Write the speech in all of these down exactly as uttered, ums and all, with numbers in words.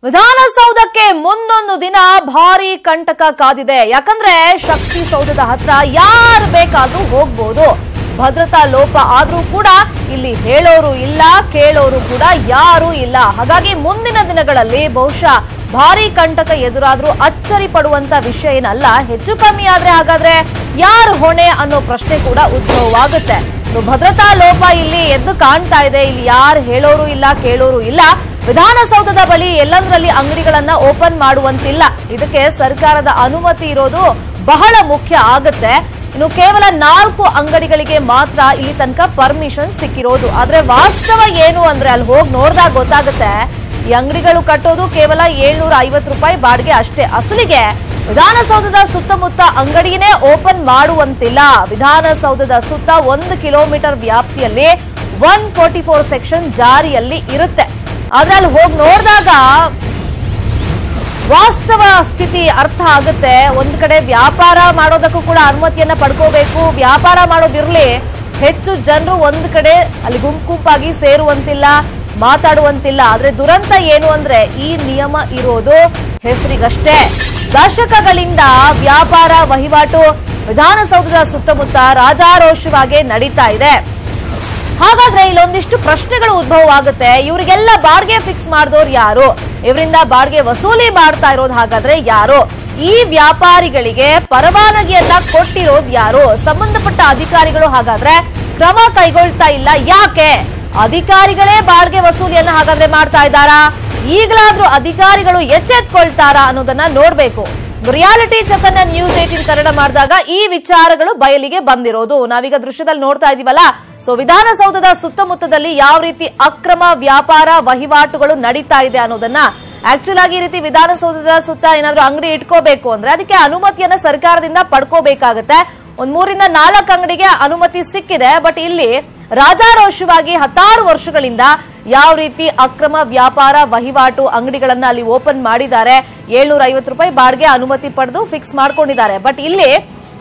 ವಿಧಾನಸೌಧಕ್ಕೆ ಮುಂದೊಂದು ದಿನ ಭಾರಿ ಕಂಟಕ ಕಾದಿದೆ. ಯಾಕಂದ್ರೆ ಶಕ್ತಿ ಸೌಧದ ಹತ್ರ ಯಾರು ಬೇಕಾದ್ರೂ ಹೋಗ್ಬೋದು. ಭದ್ರತಾ ಲೋಪ ಆದ್ರೂ ಕೂಡ ಇಲ್ಲಿ ಹೇಳೋರು ಇಲ್ಲ, ಕೇಳೋರು ಕೂಡ ಯಾರು ಇಲ್ಲ. ಹಾಗಾಗಿ ಮುಂದಿನ ದಿನಗಳಲ್ಲಿ ಬಹುಶಃ ಭಾರಿ ಕಂಟಕ ಎದುರಾದ್ರೂ ಅಚ್ಚರಿ ಪಡುವಂತ ವಿಷಯ ಏನಲ್ಲ. ಹೆಚ್ಚು ಕಮ್ಮಿ ಆದ್ರೆ ಹಾಗಾದ್ರೆ ಯಾರು ಹೊಣೆ ಅನ್ನೋ ಪ್ರಶ್ನೆ ಕೂಡ ಉದ್ಭವವಾಗುತ್ತೆ. ಸೊ ಭದ್ರತಾ ಲೋಪ ಇಲ್ಲಿ ಎದ್ದು ಕಾಣ್ತಾ ಇದೆ. ಇಲ್ಲಿ ಯಾರು ಹೇಳೋರು ಇಲ್ಲ, ಕೇಳೋರು ಇಲ್ಲ. ವಿಧಾನಸೌಧದ ಬಳಿ ಎಲ್ಲಂದ್ರಲ್ಲಿ ಅಂಗಡಿಗಳನ್ನ ಓಪನ್ ಮಾಡುವಂತಿಲ್ಲ. ಇದಕ್ಕೆ ಸರ್ಕಾರದ ಅನುಮತಿ ಇರೋದು ಬಹಳ ಮುಖ್ಯ ಆಗುತ್ತೆ. ಇನ್ನು ಕೇವಲ ನಾಲ್ಕು ಅಂಗಡಿಗಳಿಗೆ ಮಾತ್ರ ಇಲ್ಲಿ ತನಕ ಪರ್ಮಿಷನ್ ಸಿಕ್ಕಿರೋದು. ಆದ್ರೆ ವಾಸ್ತವ ಏನು ಅಂದ್ರೆ ಅಲ್ಲಿ ಹೋಗಿ ನೋಡಿದಾಗ ಗೊತ್ತಾಗುತ್ತೆ, ಈ ಅಂಗಡಿಗಳು ಕಟ್ಟೋದು ಕೇವಲ ಏಳ್ನೂರ ಐವತ್ತು ರೂಪಾಯಿ ಬಾಡಿಗೆ ಅಷ್ಟೇ. ಅಸಲಿಗೆ ವಿಧಾನಸೌಧದ ಸುತ್ತಮುತ್ತ ಅಂಗಡಿನೇ ಓಪನ್ ಮಾಡುವಂತಿಲ್ಲ. ವಿಧಾನಸೌಧದ ಸುತ್ತ ಒಂದು ಕಿಲೋಮೀಟರ್ ವ್ಯಾಪ್ತಿಯಲ್ಲಿ ಒನ್ ಫೋರ್ಟಿ ಫೋರ್ ಸೆಕ್ಷನ್ ಜಾರಿಯಲ್ಲಿ ಇರುತ್ತೆ. ಆದ್ರೆ ಅಲ್ಲಿ ಹೋಗಿ ನೋಡಿದಾಗ ವಾಸ್ತವ ಸ್ಥಿತಿ ಅರ್ಥ ಆಗುತ್ತೆ. ಒಂದ್ ಕಡೆ ವ್ಯಾಪಾರ ಮಾಡೋದಕ್ಕೂ ಕೂಡ ಅನುಮತಿಯನ್ನ ಪಡ್ಕೋಬೇಕು. ವ್ಯಾಪಾರ ಮಾಡೋದಿರ್ಲಿ, ಹೆಚ್ಚು ಜನರು ಒಂದ್ ಕಡೆ ಅಲ್ಲಿ ಗುಂಪು ಗುಂಪಾಗಿ ಸೇರುವಂತಿಲ್ಲ, ಮಾತಾಡುವಂತಿಲ್ಲ. ಆದ್ರೆ ದುರಂತ ಏನು ಅಂದ್ರೆ ಈ ನಿಯಮ ಇರೋದು ಹೆಸರಿಗಷ್ಟೇ. ದಶಕಗಳಿಂದ ವ್ಯಾಪಾರ ವಹಿವಾಟು ವಿಧಾನಸೌಧದ ಸುತ್ತಮುತ್ತ ರಾಜಾರೋಷವಾಗಿ ನಡೀತಾ ಇದೆ. ಹಾಗಾದ್ರೆ ಇಲ್ಲೊಂದಿಷ್ಟು ಪ್ರಶ್ನೆಗಳು ಉದ್ಭವವಾಗುತ್ತೆ. ಇವರಿಗೆಲ್ಲ ಬಾಡಿಗೆ ಫಿಕ್ಸ್ ಮಾಡಿದವರು ಯಾರು? ಇವರಿಂದ ಬಾಡಿಗೆ ವಸೂಲಿ ಮಾಡ್ತಾ ಇರೋದು ಹಾಗಾದ್ರೆ ಯಾರು? ಈ ವ್ಯಾಪಾರಿಗಳಿಗೆ ಪರವಾನಗಿಯನ್ನ ಕೊಟ್ಟಿರೋದು ಯಾರು? ಸಂಬಂಧಪಟ್ಟ ಅಧಿಕಾರಿಗಳು ಹಾಗಾದ್ರೆ ಕ್ರಮ ಕೈಗೊಳ್ತಾ ಇಲ್ಲ. ಯಾಕೆ? ಅಧಿಕಾರಿಗಳೇ ಬಾಡಿಗೆ ವಸೂಲಿಯನ್ನ ಹಾಗಾದ್ರೆ ಮಾಡ್ತಾ ಇದ್ದಾರಾ? ಈಗಲಾದ್ರೂ ಅಧಿಕಾರಿಗಳು ಎಚ್ಚೆತ್ಕೊಳ್ತಾರಾ ಅನ್ನೋದನ್ನ ನೋಡ್ಬೇಕು. ರಿಯಾಲಿಟಿ ಚೆಕ್ ಅನ್ನ ನ್ಯೂಸ್ ಏಟೀನ್ ಕನ್ನಡ ಮಾಡಿದಾಗ ಈ ವಿಚಾರಗಳು ಬಯಲಿಗೆ ಬಂದಿರೋದು. ನಾವೀಗ ದೃಶ್ಯದಲ್ಲಿ ನೋಡ್ತಾ ಇದೀವಲ್ಲ. ಸೊ ವಿಧಾನಸೌಧದ ಸುತ್ತಮುತ್ತದಲ್ಲಿ ಯಾವ ರೀತಿ ಅಕ್ರಮ ವ್ಯಾಪಾರ ವಹಿವಾಟುಗಳು ನಡೀತಾ ಇದೆ ಅನ್ನೋದನ್ನ ಆಕ್ಚುಲ್ ಆಗಿ ಈ ರೀತಿ ವಿಧಾನಸೌಧದ ಸುತ್ತ ಏನಾದ್ರೂ ಅಂಗಡಿ ಇಟ್ಕೋಬೇಕು ಅಂದ್ರೆ ಅದಕ್ಕೆ ಅನುಮತಿಯನ್ನ ಸರ್ಕಾರದಿಂದ ಪಡ್ಕೋಬೇಕಾಗತ್ತೆ. ಒಂದ್ ಮೂರಿಂದ ನಾಲ್ಕು ಅಂಗಡಿಗೆ ಅನುಮತಿ ಸಿಕ್ಕಿದೆ. ಬಟ್ ಇಲ್ಲಿ ರಾಜಾರೋಷವಾಗಿ ಹತ್ತಾರು ವರ್ಷಗಳಿಂದ ಯಾವ ರೀತಿ ಅಕ್ರಮ ವ್ಯಾಪಾರ ವಹಿವಾಟು ಅಂಗಡಿಗಳನ್ನ ಅಲ್ಲಿ ಓಪನ್ ಮಾಡಿದ್ದಾರೆ. ಏಳ್ನೂರ ಐವತ್ತು ರೂಪಾಯಿ ಬಾಡಿಗೆ ಅನುಮತಿ ಪಡೆದು ಫಿಕ್ಸ್ ಮಾಡ್ಕೊಂಡಿದ್ದಾರೆ. ಬಟ್ ಇಲ್ಲಿ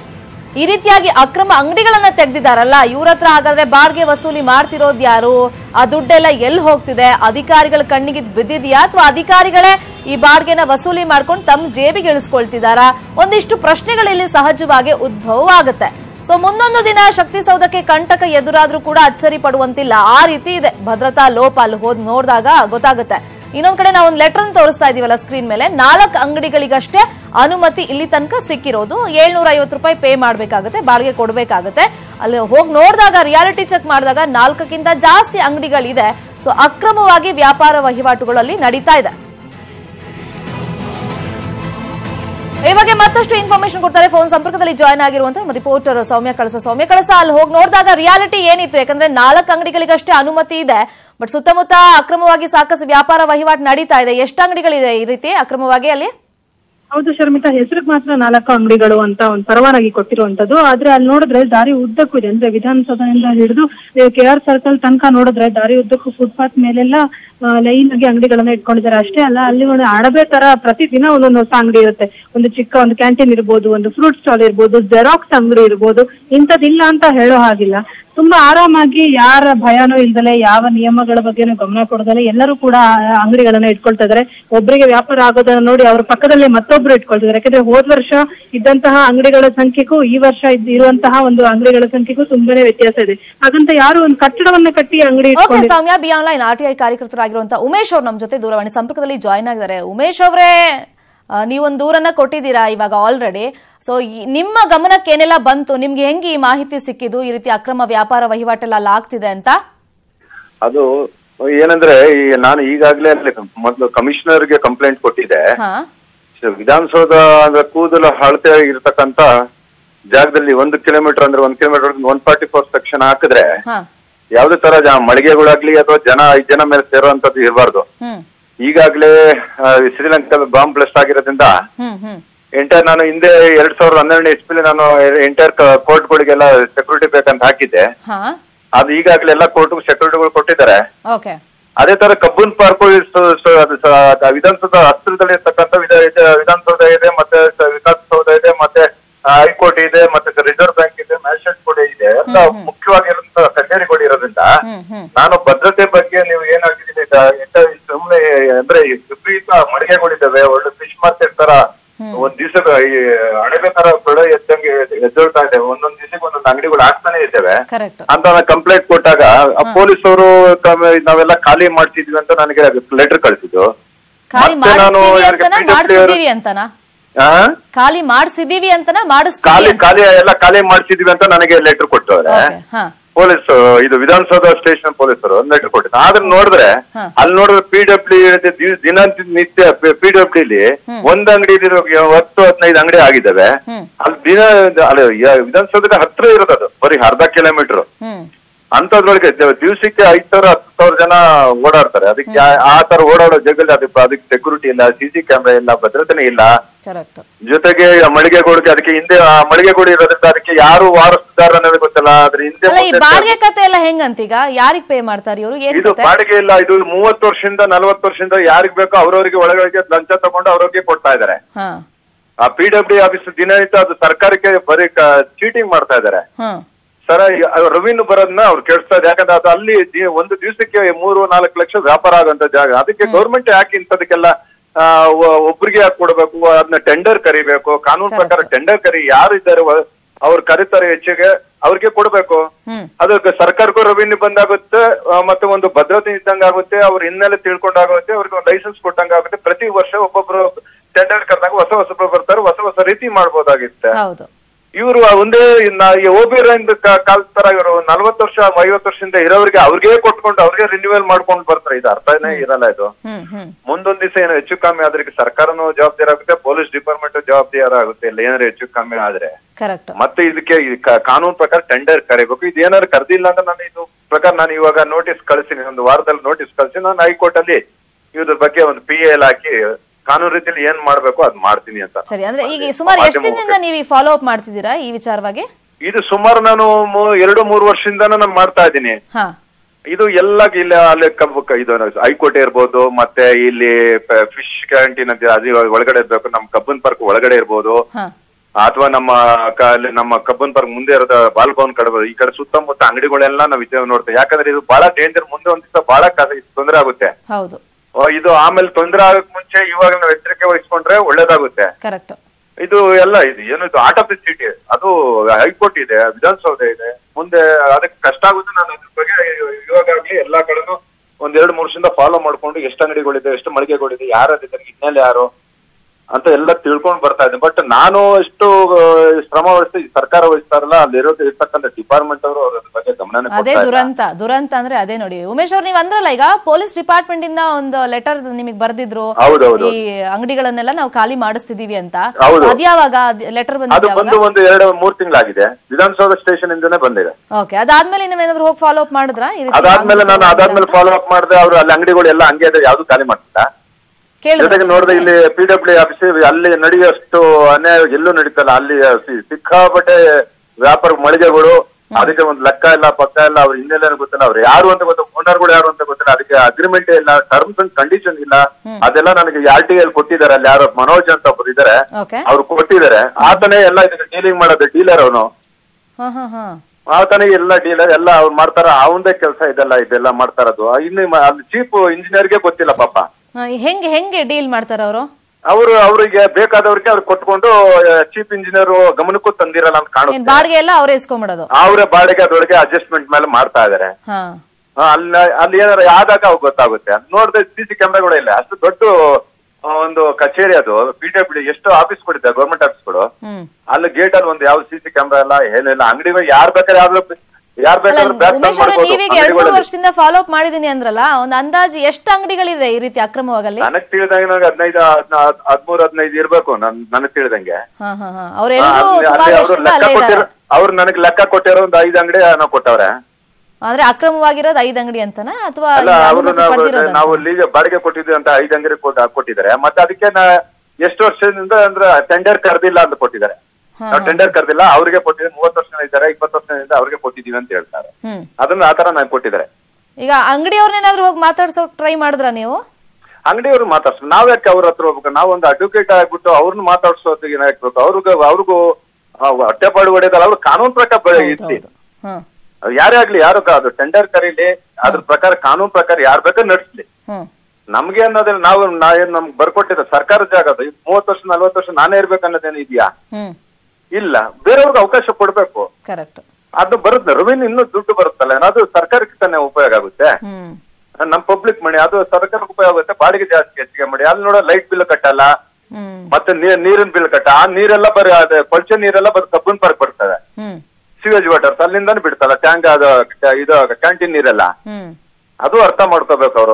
ಈ ರೀತಿಯಾಗಿ ಅಕ್ರಮ ಅಂಗಡಿಗಳನ್ನ ತೆಗೆದಿದ್ದಾರಲ್ಲ, ಇವ್ರ ಹತ್ರ ಹಾಗಾದ್ರೆ ಬಾಡಿಗೆ ವಸೂಲಿ ಮಾಡ್ತಿರೋದು ಯಾರು? ಆ ದುಡ್ಡೆಲ್ಲ ಎಲ್ಲಿ ಹೋಗ್ತಿದೆ? ಅಧಿಕಾರಿಗಳ ಕಣ್ಣಿಗೆ ಬಿದ್ದಿದ್ಯಾ ಅಥವಾ ಅಧಿಕಾರಿಗಳೇ ಈ ಬಾಡಿಗೆನ ವಸೂಲಿ ಮಾಡ್ಕೊಂಡು ತಮ್ಮ ಜೇಬಿಗೆ ಇಳಿಸ್ಕೊಳ್ತಿದಾರಾ? ಒಂದಿಷ್ಟು ಪ್ರಶ್ನೆಗಳು ಇಲ್ಲಿ ಸಹಜವಾಗಿ ಉದ್ಭವವಾಗುತ್ತೆ. ಸೊ ಮುಂದೊಂದು ದಿನ ಶಕ್ತಿ ಸೌಧಕ್ಕೆ ಕಂಟಕ ಎದುರಾದ್ರೂ ಕೂಡ ಅಚ್ಚರಿ ಪಡುವಂತಿಲ್ಲ. ಆ ರೀತಿ ಇದೆ ಭದ್ರತಾ ಲೋಪ. ಅಲ್ಲಿ ಹೋದ್ ನೋಡಿದಾಗ ಗೊತ್ತಾಗುತ್ತೆ. ಇನ್ನೊಂದ್ ಕಡೆ ನಾವು ಒಂದು ಲೆಟರ್ ತೋರಿಸ್ತಾ ಇದೀವಲ್ಲ ಸ್ಕ್ರೀನ್ ಮೇಲೆ, ನಾಲ್ಕು ಅಂಗಡಿಗಳಿಗಷ್ಟೇ ಅನುಮತಿ ಇಲ್ಲಿ ತನಕ ಸಿಕ್ಕಿರೋದು. ಏಳ್ನೂರ ಐವತ್ತು ರೂಪಾಯಿ ಪೇ ಮಾಡ್ಬೇಕಾಗತ್ತೆ, ಬಾಡಿಗೆ ಕೊಡ್ಬೇಕಾಗತ್ತೆ. ಅಲ್ಲಿ ಹೋಗಿ ನೋಡಿದಾಗ ರಿಯಾಲಿಟಿ ಚೆಕ್ ಮಾಡಿದಾಗ ನಾಲ್ಕಕ್ಕಿಂತ ಜಾಸ್ತಿ ಅಂಗಡಿಗಳಿದೆ. ಸೊ ಅಕ್ರಮವಾಗಿ ವ್ಯಾಪಾರ ವಹಿವಾಟುಗಳು ಅಲ್ಲಿ ನಡೀತಾ ಇದೆ. ಈ ಬಗ್ಗೆ ಮತ್ತಷ್ಟು ಇನ್ಫಾರ್ಮೇಶನ್ ಕೊಡ್ತಾರೆ ಫೋನ್ ಸಂಪರ್ಕದಲ್ಲಿ ಜಾಯ್ನ್ ಆಗಿರುವಂತಹ ರಿಪೋರ್ಟರ್ ಸೌಮ್ಯ ಕಳಸ. ಸೌಮ್ಯ ಕಳಸ, ಅಲ್ಲಿ ಹೋಗಿ ನೋಡಿದಾಗ ರಿಯಾಲಿಟಿ ಏನಿತ್ತು? ಯಾಕಂದ್ರೆ ನಾಲ್ಕು ಅಂಗಡಿಗಳಿಗಷ್ಟೇ ಅನುಮತಿ ಇದೆ, ಬಟ್ ಸುತ್ತಮುತ್ತ ಅಕ್ರಮವಾಗಿ ಸಾಕಷ್ಟು ವ್ಯಾಪಾರ ವಹಿವಾಟು ನಡೀತಾ ಇದೆ. ಎಷ್ಟು ಅಂಗಡಿಗಳಿದೆ ಈ ರೀತಿ ಅಕ್ರಮವಾಗಿ ಅಲ್ಲಿ? ಹೌದು ಶರ್ಮಿತಾ, ಹೆಸರಿಗೆ ಮಾತ್ರ ನಾಲ್ಕು ಅಂಗಡಿಗಳು ಅಂತ ಒಂದು ಪರವಾನಗಿ ಕೊಟ್ಟಿರುವಂತದ್ದು. ಆದ್ರೆ ಅಲ್ಲಿ ನೋಡಿದ್ರೆ ದಾರಿ ಉದ್ದಕ್ಕೂ ಇದೆ. ಅಂದ್ರೆ ವಿಧಾನಸೌಧದಿಂದ ಹಿಡಿದು ಕೆ ಆರ್ ಸರ್ಕಲ್ ತನಕ ನೋಡಿದ್ರೆ ದಾರಿ ಉದ್ದಕ್ಕೂ ಫುಟ್ಪಾತ್ ಮೇಲೆಲ್ಲ ಲೈನ್ ಆಗಿ ಅಂಗಡಿಗಳನ್ನ ಇಟ್ಕೊಂಡಿದ್ದಾರೆ. ಅಷ್ಟೇ ಅಲ್ಲ, ಅಲ್ಲಿ ಒಂದು ಅಣಬೆ ತರ ಪ್ರತಿದಿನ ಒಂದೊಂದು ಹೊಸ ಅಂಗಡಿ ಇರುತ್ತೆ. ಒಂದು ಚಿಕ್ಕ ಒಂದು ಕ್ಯಾಂಟೀನ್ ಇರ್ಬೋದು, ಒಂದು ಫ್ರೂಟ್ ಸ್ಟಾಲ್ ಇರ್ಬೋದು, ಜೆರಾಕ್ಸ್ ಅಂಗಡಿ ಇರ್ಬೋದು. ಇಂಥದ್ದಿಲ್ಲ ಅಂತ ಹೇಳೋ ಹಾಗಿಲ್ಲ. ತುಂಬಾ ಆರಾಮಾಗಿ ಯಾರ ಭಯನೂ ಇಲ್ದಲೆ, ಯಾವ ನಿಯಮಗಳ ಬಗ್ಗೆನೂ ಗಮನ ಕೊಡದಲೆ ಎಲ್ಲರೂ ಕೂಡ ಅಂಗಡಿಗಳನ್ನ ಇಟ್ಕೊಳ್ತಾ ಇದಾರೆ. ಒಬ್ಬರಿಗೆ ವ್ಯಾಪಾರ ಆಗೋದನ್ನ ನೋಡಿ ಅವ್ರ ಪಕ್ಕದಲ್ಲಿ ಮತ್ತೊಬ್ರು ಇಟ್ಕೊಳ್ತಿದ್ದಾರೆ. ಯಾಕಂದ್ರೆ ಹೋದ್ ವರ್ಷ ಇದ್ದಂತಹ ಅಂಗಡಿಗಳ ಸಂಖ್ಯೆಗೂ ಈ ವರ್ಷ ಇರುವಂತಹ ಒಂದು ಅಂಗಡಿಗಳ ಸಂಖ್ಯೆಗೂ ತುಂಬಾನೇ ವ್ಯತ್ಯಾಸ ಇದೆ. ಹಾಗಂತ ಯಾರು ಒಂದು ಕಟ್ಟಡವನ್ನ ಕಟ್ಟಿ ಅಂಗಡಿ ಇಟ್ಕೊಂಡು. ಸೌಮ್ಯ, ಬಿ ಆನ್ಲೈನ್ ಆರ್ಟಿಐ ಕಾರ್ಯಕರ್ತರಾಗಿರುವಂತಹ ಉಮೇಶ್ ಅವರು ನಮ್ಮ ಜೊತೆ ದೂರವಾಣಿ ಸಂಪರ್ಕದಲ್ಲಿ ಜಾಯ್ನ್ ಆಗಿದ್ದಾರೆ. ಉಮೇಶ್ ಅವರೇ, ನೀವೊಂದು ದೂರನ್ನ ಕೊಟ್ಟಿದ್ದೀರಾ ಇವಾಗ ಆಲ್ರೆಡಿ. ಸೊ ನಿಮ್ಮ ಗಮನಕ್ಕೆ ಏನೆಲ್ಲ ಬಂತು? ನಿಮ್ಗೆ ಹೆಂಗೆ ಈ ಮಾಹಿತಿ ಸಿಕ್ಕಿದ್ದು ಈ ರೀತಿ ಅಕ್ರಮ ವ್ಯಾಪಾರ ವಹಿವಾಟೆಲ್ಲ ಆಗ್ತಿದೆ ಅಂತ? ಅದು ಏನಂದ್ರೆ, ನಾನು ಈಗಾಗಲೇ ಮೊದಲು ಕಮಿಷನರ್ಗೆ ಕಂಪ್ಲೇಂಟ್ ಕೊಟ್ಟಿದ್ದೆ. ವಿಧಾನಸೌಧ ಅಂದ್ರೆ ಕೂದಲು ಅಳತೆ ಇರತಕ್ಕಂತ ಜಾಗದಲ್ಲಿ ಒಂದು ಕಿಲೋಮೀಟರ್ ಅಂದ್ರೆ ಒಂದ್ kilometre one forty four section ಹಾಕಿದ್ರೆ ಯಾವ್ದೇ ತರ ಮಳಿಗೆಗಳಾಗ್ಲಿ ಅಥವಾ ಜನ ಐದ್ ಜನ ಮೇಲೆ ಸೇರುವಂತದ್ದು ಇರಬಾರ್ದು. ಈಗಾಗಲೇ ಶ್ರೀಲಂಕಾದ ಬಾಂಬ್ ಬ್ಲಾಸ್ಟ್ ಆಗಿರೋದ್ರಿಂದ ಎಂಟೈರ್ ನಾನು ಹಿಂದೆ ಎರಡ್ ಸಾವಿರದ ಹನ್ನೆರಡನೇ ಇಸ್ವಿಲಿ ನಾನು ಎಂಟೈರ್ ಕೋರ್ಟ್ಗಳಿಗೆಲ್ಲ ಸೆಕ್ಯೂರಿಟಿ ಬೇಕಂತ ಹಾಕಿದ್ದೆ. ಅದು ಈಗಾಗಲೇ ಎಲ್ಲ ಕೋರ್ಟ್ ಸೆಕ್ಯೂರಿಟಿಗಳು ಕೊಟ್ಟಿದ್ದಾರೆ. ಅದೇ ತರ ಕಬ್ಬನ್ ಪಾರ್ಕ್ ವಿಧಾನಸೌಧ ಹತ್ತಿರದಲ್ಲಿ ಇರ್ತಕ್ಕಂಥ ವಿಧಾನಸೌಧ ಇದೆ, ಮತ್ತೆ ವಿಕಾಸಸೌಧ ಇದೆ, ಮತ್ತೆ ಹೈಕೋರ್ಟ್ ಇದೆ, ಮತ್ತೆ ರಿಸರ್ವ್ ಬ್ಯಾಂಕ್ ಇದೆ, ಮ್ಯಾಜಿಸ್ಟ್ರೇಟ್ ಕೂಡ ಇದೆ. ಎಲ್ಲ ಮುಖ್ಯವಾಗಿರುವಂತ ಕಚೇರಿಗಳು ಇರೋದ್ರಿಂದ ನಾನು ಭದ್ರತೆ ಬಗ್ಗೆ ನೀವು ಏನಾಗಿದ್ದೀನಿ ಸುಮ್ನೆ ಅಂದ್ರೆ ವಿಪರೀತ ಮಳಿಗೆಗಳಿದ್ದಾವೆ, ಒಳ್ಳೆ ಫಿಶ್ ಮಾರ್ಕೆಟ್ ತರ ಒಂದ್ ದಿವಸ ಅಣಬೆ ತರ ಬೆಳೆ ಎದ್ದಂಗೆ ಎದ್ದೊಳ್ತಾ ಇದ್ದೇವೆ, ಒಂದೊಂದ್ ದಿವಸಕ್ಕೆ ಒಂದೊಂದು ಅಂಗಡಿಗಳು ಆಗ್ತಾನೆ ಇದ್ದೇವೆ ಅಂತ ಕಂಪ್ಲೇಂಟ್ ಕೊಟ್ಟಾಗ ಪೊಲೀಸ್ ಅವರು ನಾವೆಲ್ಲ ಖಾಲಿ ಮಾಡ್ತಿದ್ವಿ ಅಂತ ನನಗೆ ಲೆಟರ್ ಕಳಿಸಿದ್ದು. ಮತ್ತೆ ನಾನು ಖಾಲಿ ಮಾಡಿಸಿದೀವಿ ಅಂತ ಖಾಲಿ ಖಾಲಿ ಎಲ್ಲ ಖಾಲಿ ಮಾಡ್ಸಿದೀವಿ ಅಂತ ನನಗೆ ಲೆಟರ್ ಕೊಟ್ಟವ್ರೆ ಪೊಲೀಸ್, ಇದು ವಿಧಾನಸೌಧ ಸ್ಟೇಷನ್ ಪೊಲೀಸರು ಲೆಟರ್ ಕೊಟ್ಟಿದ್ರು. ಆದ್ರೆ ನೋಡಿದ್ರೆ ಅಲ್ಲಿ ನೋಡಿದ್ರೆ ಪಿ ಡಬ್ಲ್ಯೂ ದಿನ ನಿತ್ಯ ಪಿ ಡಬ್ಲ್ಯೂ ಲಿ ಒಂದ್ ಅಂಗಡಿ ಹತ್ತು ಹದಿನೈದು ಅಂಗಡಿ ಆಗಿದ್ದಾವೆ. ಅಲ್ಲಿ ದಿನ ಅಲ್ಲಿ ವಿಧಾನಸೌಧಕ್ಕೆ ಹತ್ರ ಇರೋದು ಬರೀ ಅರ್ಧ ಕಿಲೋಮೀಟರ್. ಅಂತದ್ರೊಳಗೆ ದಿವಸಕ್ಕೆ ಐದ್ ಸಾವಿರ ಹತ್ತು ಸಾವಿರ ಜನ ಓಡಾಡ್ತಾರೆ. ಅದಕ್ಕೆ ಆ ತರ ಓಡಾಡೋ ಜಾಗದಲ್ಲಿ ಅದಕ್ಕೆ ಅದಕ್ಕೆ ಸೆಕ್ಯೂರಿಟಿ ಇಲ್ಲ, ಸಿಸಿ ಕ್ಯಾಮ್ರಾ ಇಲ್ಲ, ಭದ್ರತೆನೇ ಇಲ್ಲ. ಜೊತೆಗೆ ಮಳಿಗೆಗಳಿಗೆ ಅದಕ್ಕೆ ಹಿಂದೆ ಮಳಿಗೆಗಳು ಇರೋದ್ರಿಂದ ಅದಕ್ಕೆ ಯಾರು ವಾರಸ್ದಾರ ಅನ್ನೋದು ಗೊತ್ತಿಲ್ಲ. ಅದ್ರ ಹಿಂದೆ ಬಾಡಿಗೆ ಕತೆ ಎಲ್ಲ ಹೆಂಗಂತೀಗ ಯಾರಿಗ್ ಪೇ ಮಾಡ್ತಾರೆ ಇವರು? ಇದು ಬಾಡಿಗೆ ಇಲ್ಲ, ಇದು ಮೂವತ್ತು ವರ್ಷದಿಂದ ನಲ್ವತ್ತು ವರ್ಷದಿಂದ ಯಾರಿಗ್ ಬೇಕೋ ಅವ್ರವ್ರಿಗೆ ಒಳಗಡೆ ಲಂಚ ತಗೊಂಡು ಅವ್ರವ್ರಿಗೆ ಕೊಡ್ತಾ ಇದಾರೆ. ಆ ಪಿ ಡಬ್ಲ್ಯೂ ಆಫೀಸ್ ದಿನನಿತ್ಯ ಅದು ಸರ್ಕಾರಕ್ಕೆ ಬರೀ ಚೀಟಿಂಗ್ ಮಾಡ್ತಾ ಇದಾರೆ ಸರ. ರೆವಿನ್ಯೂ ಬರೋದನ್ನ ಅವ್ರು ಕೇಳಿಸ್ತಾ ಇದೆ. ಯಾಕಂದ್ರೆ ಅದು ಅಲ್ಲಿ ಒಂದು ದಿವಸಕ್ಕೆ ಮೂರು ನಾಲ್ಕು ಲಕ್ಷ ವ್ಯಾಪಾರ ಆಗುವಂತ ಜಾಗ. ಅದಕ್ಕೆ ಗೌರ್ಮೆಂಟ್ ಯಾಕೆ ಇಂಥದಕ್ಕೆಲ್ಲ ಒಬ್ರಿಗೆ ಯಾಕೆ ಕೊಡ್ಬೇಕು? ಅದನ್ನ ಟೆಂಡರ್ ಕರಿಬೇಕು, ಕಾನೂನು ಪ್ರಕಾರ ಟೆಂಡರ್ ಕರಿ, ಯಾರು ಇದ್ದಾರೆ ಅವ್ರು ಕರೀತಾರೆ ಹೆಚ್ಚಿಗೆ ಅವ್ರಿಗೆ ಕೊಡ್ಬೇಕು. ಅದಕ್ಕೆ ಸರ್ಕಾರಕ್ಕೂ ರೆವಿನ್ಯೂ ಬಂದಾಗುತ್ತೆ, ಮತ್ತೆ ಒಂದು ಭದ್ರತೆ ಇದ್ದಂಗ ಆಗುತ್ತೆ, ಅವ್ರ ಹಿನ್ನೆಲೆ ತಿಳ್ಕೊಂಡಾಗುತ್ತೆ, ಅವ್ರಿಗೆ ಒಂದು ಲೈಸೆನ್ಸ್ ಕೊಟ್ಟಂಗ ಆಗುತ್ತೆ. ಪ್ರತಿ ವರ್ಷ ಒಬ್ಬೊಬ್ರು ಟೆಂಡರ್ ಕರೆದಾಗ ಹೊಸ ಹೊಸ ಬರ್ತಾರೆ, ಹೊಸ ಹೊಸ ರೀತಿ ಮಾಡ್ಬೋದಾಗಿತ್ತೆ. ಇವರು ಒಂದೇ ಓಬಿರಿಂದ ಕಾಲ್ ತರ ಇವರು ನಲ್ವತ್ತು ವರ್ಷ ಐವತ್ತು ವರ್ಷದಿಂದ ಇರೋರಿಗೆ ಅವ್ರಿಗೆ ಕೊಟ್ಕೊಂಡು ಅವ್ರಿಗೆ ರಿನ್ಯೂವಲ್ ಮಾಡ್ಕೊಂಡು ಬರ್ತಾರೆ. ಇದು ಅರ್ಥನೇ ಇರಲ್ಲ. ಇದು ಮುಂದೊಂದ್ ದಿವಸ ಏನೋ ಹೆಚ್ಚು ಕಮ್ಮಿ ಆದ್ರೆ ಸರ್ಕಾರನೂ ಜವಾಬ್ದಾರಿ ಆಗುತ್ತೆ, ಪೊಲೀಸ್ ಡಿಪಾರ್ಟ್ಮೆಂಟ್ ಜವಾಬ್ದಾರಿ ಆಗುತ್ತೆ. ಇಲ್ಲ ಏನಾದ್ರು ಹೆಚ್ಚು ಕಮ್ಮಿ ಆದ್ರೆ ಮತ್ತೆ ಇದಕ್ಕೆ ಕಾನೂನು ಪ್ರಕಾರ ಟೆಂಡರ್ ಕರಿಬೇಕು. ಇದು ಏನಾದ್ರು ಕರೆದಿಲ್ಲ ಅಂದ್ರೆ ನಾನು ಇದು ಪ್ರಕಾರ ನಾನು ಇವಾಗ ನೋಟಿಸ್ ಕಳಿಸ್ತೀನಿ, ಒಂದು ವಾರದಲ್ಲಿ ನೋಟಿಸ್ ಕಳಿಸಿ ನಾನು ಹೈಕೋರ್ಟ್ ಅಲ್ಲಿ ಇದ್ರ ಬಗ್ಗೆ ಒಂದು ಪಿ ಎಲ್ ಹಾಕಿ ಕಾನೂನು ರೀತಿಯಲ್ಲಿ ಏನ್ ಮಾಡ್ಬೇಕು ಅದ್ ಮಾಡ್ತೀನಿ ಅಂತ. ಸರಿ, ಅಂದ್ರೆ ಈಗ ಸುಮಾರು ಎಷ್ಟು ದಿನದಿಂದ ನೀವು ಫಾಲೋ ಅಪ್ ಮಾಡ್ತಿದ್ದೀರಾ ಈ ವಿಚಾರವಾಗಿ? ಇದು ಸುಮಾರು ನಾನು ಎರಡು ಮೂರು ವರ್ಷದಿಂದ ನಾನು ಮಾಡ್ತಾ ಇದ್ದೀನಿ. ಇದು ಎಲ್ಲ ಇಲ್ಲಿ ಅಲ್ಲಿ ಇದು ಹೈಕೋರ್ಟ್ ಇರ್ಬೋದು, ಮತ್ತೆ ಇಲ್ಲಿ ಫಿಶ್ ಕ್ಯಾಂಟೀನ್ ಅಂತ ಅದು ಒಳಗಡೆ ಇರ್ಬೇಕು, ನಮ್ ಕಬ್ಬನ್ ಪಾರ್ಕ್ ಒಳಗಡೆ ಇರ್ಬೋದು, ಅಥವಾ ನಮ್ಮ ನಮ್ಮ ಕಬ್ಬನ್ ಪಾರ್ಕ್ ಮುಂದೆ ಇರೋದ ಬಾಲ್ಭವನ್ ಕಡೆ ಈ ಕಡೆ ಸುತ್ತಮುತ್ತ ಅಂಗಡಿಗಳೆಲ್ಲ ನಾವು ವಿಚಾರ ನೋಡ್ತೇವೆ. ಯಾಕಂದ್ರೆ ಇದು ಬಹಳ ಡೇಂಜರ್, ಮುಂದೆ ಒಂದ್ ದಿವಸ ಬಹಳ ತೊಂದರೆ ಆಗುತ್ತೆ. ಇದು ಆಮೇಲೆ ತೊಂದರೆ ಆಗಕ್ ಮುಂಚೆ ಇವಾಗ ನಾವು ಎಚ್ಚರಿಕೆ ವಹಿಸ್ಕೊಂಡ್ರೆ ಒಳ್ಳೇದಾಗುತ್ತೆ. ಇದು ಎಲ್ಲ ಇದು ಏನು ಇದು ಆರ್ಟ್ ಆಫ್ ದಿ ಸಿಟಿ, ಅದು ಹೈಕೋರ್ಟ್ ಇದೆ, ವಿಧಾನಸೌಧ ಇದೆ, ಮುಂದೆ ಅದಕ್ಕೆ ಕಷ್ಟ ಆಗುತ್ತೆ. ನಾನು ಅದ್ರ ಬಗ್ಗೆ ಇವಾಗಲಿ ಎಲ್ಲಾ ಕಡೆನೂ ಒಂದೆರಡು ಮೂರು ವರ್ಷದಿಂದ ಫಾಲೋ ಮಾಡ್ಕೊಂಡು ಎಷ್ಟು ಅಂಗಡಿಗಳಿದೆ, ಎಷ್ಟು ಮಳಿಗೆಗಳಿದೆ, ಯಾರಿದ್ದಾರೆ, ಹಿನ್ನೆಲೆ ಯಾರು ಅಂತ ಎಲ್ಲ ತಿಳ್ಕೊಂಡು ಬರ್ತಾ ಇದ್ದೀನಿ. ಬಟ್ ನಾನು ಎಷ್ಟು ಶ್ರಮ ವಹಿಸ್ತೀವಿ ಸರ್ಕಾರ ವಹಿಸ್ತಾರಲ್ಲ, ಅಲ್ಲಿರೋ ಇರ್ತಕ್ಕಂಥ ಡಿಪಾರ್ಟ್ಮೆಂಟ್ ಅವರು ಅದ್ರ ಬಗ್ಗೆ ಗಮನ. ಅದೇ ದುರಂತ ದುರಂತ ಅಂದ್ರೆ ಅದೇ ನೋಡಿ ಉಮೇಶ್ ಅವ್ರು, ನೀವ್ ಅಂದ್ರಲ್ಲ ಈಗ ಪೊಲೀಸ್ ಡಿಪಾರ್ಟ್ಮೆಂಟ್ ಇಂದ ಒಂದು ಲೆಟರ್ ನಿಮಗೆ ಬರ್ದಿದ್ರು ಈ ಅಂಗಡಿಗಳನ್ನೆಲ್ಲ ನಾವು ಖಾಲಿ ಮಾಡಿಸ್ತಿದೀವಿ ಅಂತ. ಅದ್ಯಾವಾಗ ಲೆಟರ್ ಬಂದಿದೆ? ಬಂದು ಒಂದು ಎರಡು ಮೂರ್ ತಿಂಗಳಾಗಿದೆ, ವಿಧಾನಸೌಧ ಸ್ಟೇಷನ್ ಇಂದಾನೆ ಬಂದಿದೆ. ಓಕೆ, ಅದಾದ್ಮೇಲೆ ನೀವೇನಾದ್ರು ಹೋಗಿ ಫಾಲೋ ಅಪ್ ಮಾಡಿದ್ರ? ಅದಾದ್ಮೇಲೆ ನಾನು ಅದಾದ್ಮೇಲೆ ಫಾಲೋ ಅಪ್ ಮಾಡಿದೆ. ಅವ್ರು ಅಲ್ಲಿ ಅಂಗಡಿಗಳು ಎಲ್ಲ ಹಂಗೆ ಇದೆ, ಯಾವ್ದು ಖಾಲಿ ಮಾಡ್ತಿಲ್ಲ. ಜೊತೆಗೆ ನೋಡಿದ್ರೆ ಇಲ್ಲಿ ಪಿ ಡಬ್ಲ್ಯೂ ಆಫೀಸ್ ಅಲ್ಲಿ ನಡೆಯುವಷ್ಟು ಅನ್ಯಾಯ ಎಲ್ಲೂ ನಡೀತಲ್ಲ. ಅಲ್ಲಿ ಸಿಕ್ಕಾಪಟ್ಟೆ ವ್ಯಾಪಾರ ಮಳಿಗೆಗಳು, ಅದಕ್ಕೆ ಒಂದು ಲೆಕ್ಕ ಇಲ್ಲ, ಪಕ್ಕ ಇಲ್ಲ, ಅವ್ರ ಹಿನ್ನೆಲೆ ಗೊತ್ತಿಲ್ಲ, ಅವ್ರು ಯಾರು ಅಂತ ಗೊತ್ತ, ಓನರ್ಗಳು ಯಾರು ಅಂತ ಗೊತ್ತಿಲ್ಲ, ಅದಕ್ಕೆ ಅಗ್ರಿಮೆಂಟ್ ಇಲ್ಲ, ಟರ್ಮ್ಸ್ ಅಂಡ್ ಕಂಡೀಷನ್ ಇಲ್ಲ. ಅದೆಲ್ಲ ನನಗೆ ಆರ್ ಟಿ ಎಲ್ ಕೊಟ್ಟಿದ್ದಾರೆ. ಅಲ್ಲಿ ಯಾರು ಮನೋಜ್ ಅಂತ ಒಬ್ರು ಇದಾರೆ, ಅವ್ರು ಕೊಟ್ಟಿದ್ದಾರೆ. ಆತನೇ ಎಲ್ಲ ಇದಕ್ಕೆ ಡೀಲಿಂಗ್ ಮಾಡೋದು, ಡೀಲರ್ ಅವನು, ಆತನೇ ಎಲ್ಲ ಡೀಲರ್ ಎಲ್ಲ ಅವ್ರು ಮಾಡ್ತಾರ. ಅವಂದೇ ಕೆಲಸ ಇದೆಲ್ಲ ಇದೆಲ್ಲ ಮಾಡ್ತಾ ಇರೋದು. ಇನ್ನು ಅಲ್ಲಿ ಚೀಫ್ ಇಂಜಿನಿಯರ್ಗೆ ಗೊತ್ತಿಲ್ಲ ಪಾಪ. ಹೆಂಗೆ ಹೆಂಗೆ ಡೀಲ್ ಮಾಡ್ತಾರ ಅವರು? ಅವರು ಅವರಿಗೆ ಬೇಕಾದವ್ರಿಗೆ ಅವ್ರು ಕೊಟ್ಕೊಂಡು ಚೀಫ್ ಇಂಜಿನಿಯರ್ ಗಮನಕ್ಕೂ ತಂದಿರಲ್ಲ ಅಂತ ಕಾಣುತ್ತೆ. ಬಾಡಿಗೆ ಎಲ್ಲ ಅವರೇ ಇಸ್ಕೊಂಡ್ಬಿಡೋದು, ಅವರೇ ಬಾಡಿಗೆ ಅದರೊಳಗೆ ಅಡ್ಜಸ್ಟ್ಮೆಂಟ್ ಮೇಲೆ ಮಾಡ್ತಾ ಇದಾರೆ. ಅಲ್ಲಿ ಅಲ್ಲಿ ಏನಾರ ಆದಾಗ ಅವ್ ಗೊತ್ತಾಗುತ್ತೆ. ನೋಡಿದ್ರೆ ಸಿ ಸಿ ಕ್ಯಾಮ್ರಾಗಳು ಇಲ್ಲ. ಅಷ್ಟು ದೊಡ್ಡ ಒಂದು ಕಚೇರಿ ಅದು, ಪಿ ಡಬ್ಲ್ಯೂ ಎಷ್ಟು ಆಫೀಸ್ ಕೊಡಿದೆ ಗೌರ್ಮೆಂಟ್ ಆಫೀಸ್ಗಳು, ಅಲ್ಲಿ ಗೇಟ್ ಅಲ್ಲಿ ಒಂದು ಯಾವ ಸಿ ಸಿ ಕ್ಯಾಮ್ರಾ ಇಲ್ಲ, ಏನಿಲ್ಲ. ಅಂಗಡಿಗಳು ಯಾರ್ ಬೇಕಾದ್ರೆ ಯಾವ್ದು ಯಾರ್ ಬೇಕಾದ್ರೆ ನೀವೀಗ ಎರಡು ಮೂರು ವರ್ಷದಿಂದ ಫಾಲೋ ಅಪ್ ಮಾಡಿದೀನಿ ಅಂದ್ರಲ್ಲ, ಒಂದು ಅಂದಾಜು ಎಷ್ಟು ಅಂಗಡಿಗಳಿದೆ ಈ ರೀತಿ ಅಕ್ರಮವಾಗಲ್ಲಿ? ನನಗ್ ತಿಳಿದಂಗೆ ನನಗೆ ಹದಿನೈದು ಹದ್ಮೂರ್ ಹದಿನೈದು ಇರ್ಬೇಕು ನನಗ್ ತಿಳಿದಂಗೆ. ಅವ್ರು ನನಗ್ ಲೆಕ್ಕ ಕೊಟ್ಟಿರೋ ಒಂದು ಐದ್ ಅಂಗಡಿ ನಾವು ಕೊಟ್ಟವ್ರೆ. ಅಂದ್ರೆ ಅಕ್ರಮವಾಗಿರೋದು ಐದ್ ಅಂಗಡಿ ಅಂತನಾ ಅಥವಾ ನಾವು ಲೀಗ ಬಾಡಿಗೆ ಕೊಟ್ಟಿದ್ವಿ ಅಂತ ಐದ್ ಅಂಗಡಿ ಕೊಟ್ಟಿದ್ದಾರೆ. ಮತ್ತೆ ಅದಕ್ಕೆ ಎಷ್ಟು ವರ್ಷದಿಂದ ಅಂದ್ರೆ ಟೆಂಡರ್ ಕರೆದಿಲ್ಲ ಅಂತ ಕೊಟ್ಟಿದ್ದಾರೆ. ನಾವು ಟೆಂಡರ್ ಕರೆದಿಲ್ಲ, ಅವ್ರಿಗೆ ಕೊಟ್ಟಿದ್ದೀವಿ. ಮೂವತ್ತು ವರ್ಷ ಇದ್ದಾರೆ, ಇಪ್ಪತ್ತು ವರ್ಷದಿಂದ ಅವ್ರಿಗೆ ಕೊಟ್ಟಿದೀವಿ ಅಂತ ಹೇಳ್ತಾರೆ. ಅದನ್ನ ಆತರ ನಾನು ಕೊಟ್ಟಿದ್ದಾರೆ. ಈಗ ಅಂಗಡಿಯವ್ರನ್ನೇನಾದ್ರು ಹೋಗಿ ಮಾತಾಡ್ಸೋ ಟ್ರೈ ಮಾಡಿದ್ರ ನೀವು? ಅಂಗಡಿಯವ್ರು ಮಾತಾಡ್ಸೋ, ನಾವ್ ಯಾಕೆ ಅವ್ರ ಹತ್ರ ಹೋಗ್ಬೇಕು? ನಾವ್ ಒಂದು ಅಡ್ವೊಕೇಟ್ ಆಗ್ಬಿಟ್ಟು ಅವ್ರನ್ನ ಮಾತಾಡ್ಸೋದಕ್ಕೆ ಏನಾಗ್ಬೇಕು? ಅವ್ರಿಗ ಅವ್ರಿಗೂ ಹೊಟ್ಟೆಪಾಡು ಹೊಡೆದಲ್ಲ, ಅವ್ರು ಕಾನೂನು ಪ್ರಕಾರ ಇರ್ತಿ ಯಾರೇ ಆಗ್ಲಿ ಯಾರು ಅದು ಟೆಂಡರ್ ಕರೀಲಿ, ಅದ್ರ ಪ್ರಕಾರ ಕಾನೂನು ಪ್ರಕಾರ ಯಾರು ಬೇಕಾದ್ರೆ ನಡೆಸ್ಲಿ. ನಮ್ಗೆ ಅನ್ನೋದಿಲ್ಲ, ನಾವು ನಾವೇನ್ ನಮ್ಗೆ ಬರ್ಕೊಟ್ಟಿದ್ದ ಸರ್ಕಾರದ ಜಾಗ ಅದು, ಮೂವತ್ತು ವರ್ಷ ನಲ್ವತ್ತು ವರ್ಷ ನಾನೇ ಇರ್ಬೇಕು ಅನ್ನೋದೇನು ಇದೆಯಾ? ಇಲ್ಲ, ಬೇರೆಯವ್ರಿಗೆ ಅವಕಾಶ ಕೊಡ್ಬೇಕು. ಅದು ಬರುತ್ತೆ, ರೆವಿನ್ಯೂ ಇನ್ನೂ ದುಡ್ಡು ಬರುತ್ತಲ್ಲ, ಅದು ಸರ್ಕಾರಕ್ಕೆ ತಾನೇ ಉಪಯೋಗ ಆಗುತ್ತೆ. ನಮ್ ಪಬ್ಲಿಕ್ ಮಣಿ ಅದು ಸರ್ಕಾರಕ್ಕೆ ಉಪಯೋಗ ಆಗುತ್ತೆ. ಬಾಡಿಗೆ ಜಾಸ್ತಿ ಹೆಚ್ಚಿಗೆ ಮಾಡಿ ಅಲ್ಲಿ ನೋಡೋ ಲೈಟ್ ಬಿಲ್ ಕಟ್ಟಲ್ಲ, ಮತ್ತೆ ನೀರಿನ ಬಿಲ್ ಕಟ್ಟ, ಆ ನೀರೆಲ್ಲ ಬರೀ ಅದೇ ಕೊಳಚೆ ನೀರೆಲ್ಲ ಬರೀ ಕಬ್ಬನ್ ಪಾರ್ಕ್ ಬರ್ತದೆ, ಸಿವೇಜ್ ವಾಟರ್ಸ್ ಅಲ್ಲಿಂದಾನು ಬಿಡ್ತಲ್ಲ, ಟ್ಯಾಂಕ್ ಅದು ಇದು ಕ್ಯಾಂಟೀನ್ ನೀರೆಲ್ಲ. ಅದು ಅರ್ಥ ಮಾಡ್ಕೋಬೇಕು ಅವರು.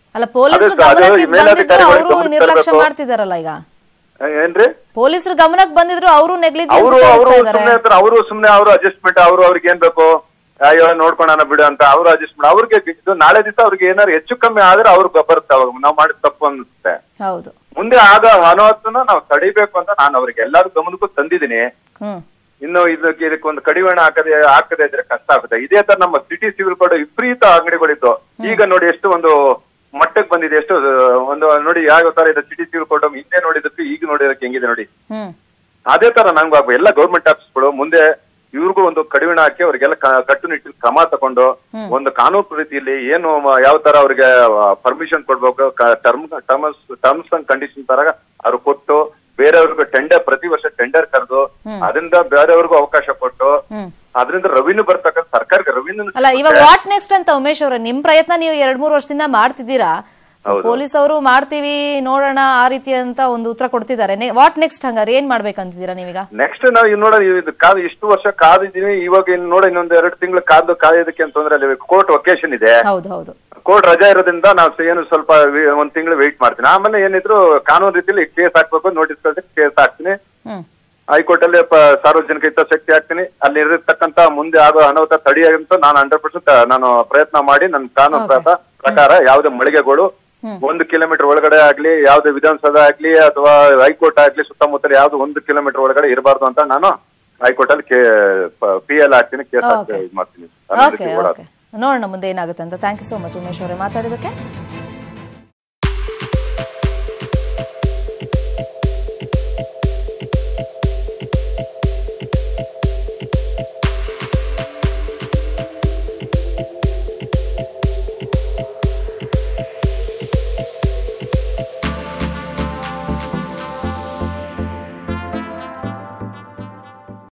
ಏನ್ರಿ ಪೊಲೀಸರು ಗಮನಕ್ಕೆ ಬಂದಿದ್ರು, ಅವರು ಅವರು ಅವರು ಸುಮ್ನೆ ಅವರು ಸುಮ್ನೆ ಅವರು ಅಡ್ಜಸ್ಟ್ಮೆಂಟ್, ಅವರು ಅವ್ರಿಗೆ ಏನ್ ಬೇಕು, ಅಯ್ಯೋ ನೋಡ್ಕೊಳೋಣ ಬಿಡು ಅಂತ ಅವರು ಅಡ್ಜಸ್ಟ್ಮೆಂಟ್. ಅವ್ರಿಗೆ ನಾಳೆ ದಿವಸ ಅವ್ರಿಗೆ ಏನಾದ್ರು ಹೆಚ್ಚು ಕಮ್ಮಿ ಆದ್ರೆ ಅವ್ರಿಗೆ ಬರುತ್ತೆ, ಅವಾಗ ನಾವ್ ಮಾಡಿದ ತಪ್ಪು ಅನ್ಸುತ್ತೆ. ಮುಂದೆ ಆದ ಅನಾಹುತನ ನಾವು ತಡಿಬೇಕು ಅಂತ ನಾನು ಅವ್ರಿಗೆ ಎಲ್ಲಾರು ಗಮನಕ್ಕೂ ತಂದಿದ್ದೀನಿ. ಇನ್ನು ಇದಕ್ಕೆ ಇದಕ್ಕೊಂದು ಕಡಿವಾಣ ಹಾಕದೆ ಹಾಕದೆ ಇದ್ರೆ ಕಷ್ಟ ಆಗುತ್ತೆ. ಇದೇ ತರ ನಮ್ಮ ಸಿಟಿ ಸಿವಿಲ್ ಕೋಡ್ ವಿಪರೀತ ಅಂಗಡಿಗಳಿದ್ದು ಈಗ ನೋಡಿ ಎಷ್ಟು ಒಂದು ಮಟ್ಟಕ್ಕೆ ಬಂದಿದೆ, ಎಷ್ಟು ಒಂದು ನೋಡಿ ಯಾವ ತರ ಇದೆ ಸಿಟಿ ಸಿವಿಲ್ ಕೋಡ್. ಹಿಂದೆ ನೋಡಿದಕ್ಕೆ ಈಗ ನೋಡಿದಕ್ಕೆ ಹೆಂಗಿದೆ ನೋಡಿ. ಅದೇ ತರ ನಂಗೆ ಎಲ್ಲ ಗೌರ್ಮೆಂಟ್ ಆಫೀಸ್ಗಳು ಮುಂದೆ ಇವ್ರಿಗೂ ಒಂದು ಕಡಿವಾಣ ಹಾಕಿ ಅವ್ರಿಗೆಲ್ಲ ಕಟ್ಟುನಿಟ್ಟಿನ ಕ್ರಮ ತಗೊಂಡು ಒಂದು ಕಾನೂನು ರೀತಿಯಲ್ಲಿ ಏನು ಯಾವ ತರ ಅವ್ರಿಗೆ ಪರ್ಮಿಷನ್ ಕೊಡ್ಬೇಕು, term terms terms and condition ತರ ಅವ್ರು ಕೊಟ್ಟು ಬೇರೆಯವ್ರಿಗೂ ಟೆಂಡರ್ ಪ್ರತಿ ವರ್ಷ ಟೆಂಡರ್ ಕರೆದು ಅದರಿಂದ ಬೇರೆಯವ್ರಿಗೂ ಅವಕಾಶ ಕೊಟ್ಟು ಅದರಿಂದ ರೆವಿನ್ಯೂ ಬರ್ತಕ್ಕಂಥ ಸರ್ಕಾರಕ್ಕೆ ರೆವಿನ್ಯೂ ಅಲ್ಲ. ಇವಾಗ ವಾಟ್ ನೆಕ್ಸ್ಟ್ ಅಂತ ಉಮೇಶ್ ಅವ್ರೆ, ನಿಮ್ ಪ್ರಯತ್ನ ನೀವು ಎರಡ್ ಮೂರು ವರ್ಷದಿಂದ ಮಾಡ್ತಿದ್ದೀರಾ, ಪೊಲೀಸ್ ಅವರು ಮಾಡ್ತೀವಿ ನೋಡೋಣ ಆ ರೀತಿ ಅಂತ ಒಂದು ಉತ್ತರ ಕೊಡ್ತಿದ್ದಾರೆ. ವಾಟ್ ನೆಕ್ಸ್ಟ್ ಹಂಗಾರೆ ಏನ್ ಮಾಡ್ಬೇಕಂತಿದ್ದೀರಾ ನೀವೀಗ? ನೆಕ್ಸ್ಟ್ ನಾವು ನೋಡ ಕಾದು ಇಷ್ಟು ವರ್ಷ ಕಾದಿದೀವಿ, ಇವಾಗ ಇನ್ನು ನೋಡ ಇನ್ನೊಂದು ಎರಡು ತಿಂಗಳು ಕಾದು ಕಾಯೋದಕ್ಕೆ ಅಂತಂದ್ರೆ ಕೋರ್ಟ್ ವೊಕೇಶನ್ ಇದೆ, ಕೋರ್ಟ್ ರಜಾ ಇರೋದ್ರಿಂದ ನಾವು ಏನು ಸ್ವಲ್ಪ ಒಂದ್ ತಿಂಗಳು ವೆಯ್ಟ್ ಮಾಡ್ತೀನಿ. ಆಮೇಲೆ ಏನಿದ್ರು ಕಾನೂನು ರೀತಿಯಲ್ಲಿ ಕೇಸ್ ಹಾಕ್ಬೇಕು, ನೋಟಿಸ್ ಕಳ್ಸಿ ಕೇಸ್ ಹಾಕ್ತೀನಿ. ಹೈಕೋರ್ಟ್ ಅಲ್ಲಿ ಸಾರ್ವಜನಿಕ ಹಿತಾಸಕ್ತಿ ಹಾಕ್ತೀನಿ. ಅಲ್ಲಿ ಇರತಕ್ಕಂತ ಮುಂದೆ ಆಗೋ ಅನಾಹುತ ತಡೆಯಂತ ನಾನು ಹಂಡ್ರೆಡ್ ಪರ್ಸೆಂಟ್ ನಾನು ಪ್ರಯತ್ನ ಮಾಡಿ ನನ್ನ ಕಾನೂನು ಪ್ರಕಾರ ಯಾವುದೇ ಮಳಿಗೆಗಳು ಒಂದು ಕಿಲೋಮೀಟರ್ ಒಳಗಡೆ ಆಗ್ಲಿ, ಯಾವ್ದು ವಿಧಾನಸೌಧ ಆಗ್ಲಿ ಅಥವಾ ಹೈಕೋರ್ಟ್ ಆಗ್ಲಿ ಸುತ್ತಮುತ್ತಲ ಯಾವ್ದು ಒಂದು ಕಿಲೋಮೀಟರ್ ಒಳಗಡೆ ಇರಬಾರ್ದು ಅಂತ ನಾನು ಹೈಕೋರ್ಟ್ ಅಲ್ಲಿ ಪಿ ಎಲ್ ಹಾಕ್ತೀನಿ, ಕೇಸ್ ಹಾಕಿ ಇದು ಮಾಡ್ತೀನಿ. ನೋಡೋಣ ಮುಂದೆ ಏನಾಗುತ್ತೆ ಅಂತ. Thank you so much Umesh ಅವರೇ ಮಾತಾಡಿದಕ್ಕೆ.